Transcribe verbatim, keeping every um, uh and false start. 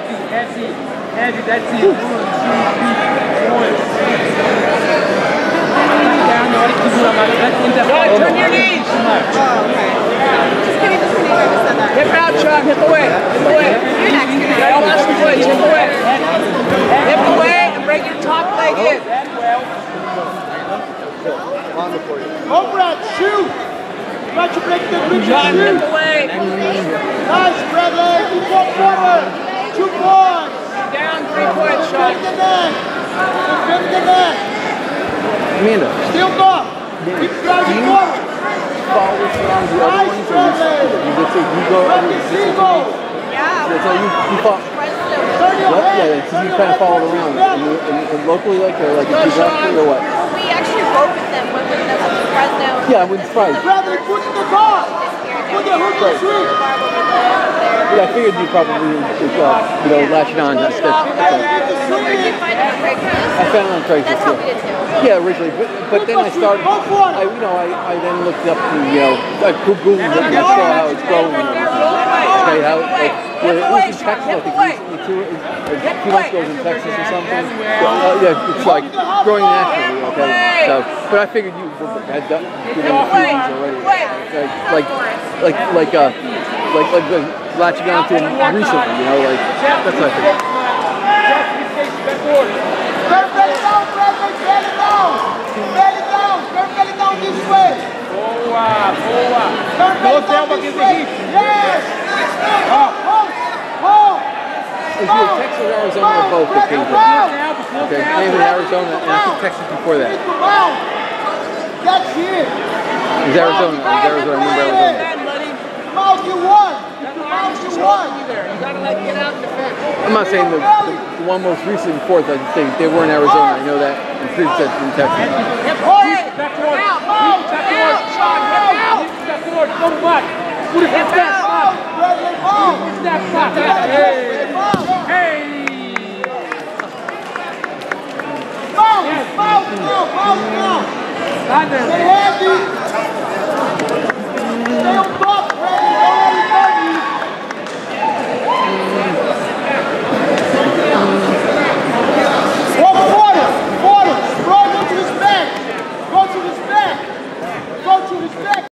heavy, heavy, that's it. One, two, three, one. Down, na hora que segura mais, vai turn your knees. Oh, okay. Just kidding, just kidding, I just said that. Hip out, Chuck, hip away, hip away. You're next, you're next. Don't watch the place, hip away. Hip away and bring your top leg in. Go, Brad, shoot! Try to break the grip. John, hip away. Nice, Bradley. Keep on forward. Two points. Down, three points, Sean. Defend the net. Defend the net. Amanda. Still go. Keep driving forward. Follow this around the other Nice, ones, or Bradley. you just say you go. Bradley, single. Yeah. So you you follow. Turn your What? head. Yeah, so you kind of follow it around, and, you, and, and locally, like, or like geographically, or what? Well, we actually rode with them when we went to Fresno. Yeah, I wouldn't surprise. Bradley, put in the car. Put the hook in the street. Yeah, I figured you probably, uh, you know, latching on. That's, that's, that's Where did you find it on Craigslist? I found it on Craigslist. That's how yeah. we did too. Yeah, originally, but, but then I started, I, you know, I, I then looked up the, you know, I Googled it and I saw how it's growing. Okay, how, like, where it was in Texas, I think recently too, it, like, a few months ago it was in Texas or something. So, uh, yeah, it's like growing naturally, okay? So, but I figured you had done, you know, a few things already. Like, like, like, like, uh, like, like, like latching on to them recently, you know, like, that's what I figured. Turn belly down, Bradley. Belly down. Belly down. Turn belly down this way. Boa, boa. Turn belly down this way. Yes. Hold. Hold. Is you in Texas or Arizona or both? Okay, okay. I am in Arizona, and I think Texas before that. That's it. It was Arizona. It was Arizona. I remember Arizona. Mouth you won. Mouth you won. You gotta let get out and defend. I'm not saying the, the, the one most recent fourth. I just think they were in Arizona. I know that. And Chris said in Texas. Hip forward. Step forward. Step forward. Sean, hip out. Step forward. Go back. Put it hip back. Step back. Hey. Hey. Mouth. Mouth now. Mouth now. Stand there. Stay heavy. Stay on top, Bradley. Don't let it you. One quarter. Quarter. Bro, go to his back. Go to his back. Go to his back.